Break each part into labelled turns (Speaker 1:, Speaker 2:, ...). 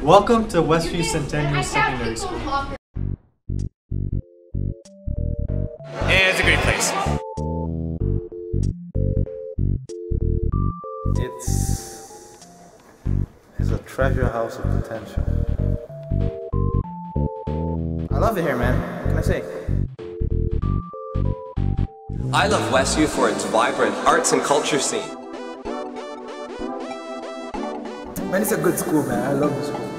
Speaker 1: Welcome to Westview Centennial Secondary School.
Speaker 2: It's a great place.
Speaker 3: It's a treasure house of potential.
Speaker 4: I love it here, man. What can I say?
Speaker 5: I love Westview for its vibrant arts and culture scene.
Speaker 4: Man, it's a good school, man. I love the school.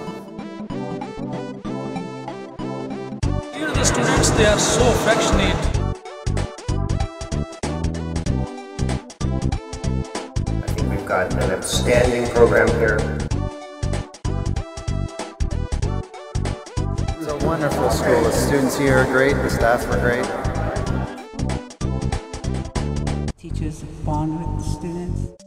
Speaker 6: Here the students, they are so affectionate.
Speaker 7: I think we've got an outstanding program here.
Speaker 3: It's a wonderful school. The students here are great, the staff are great.
Speaker 8: Teachers bond with the students.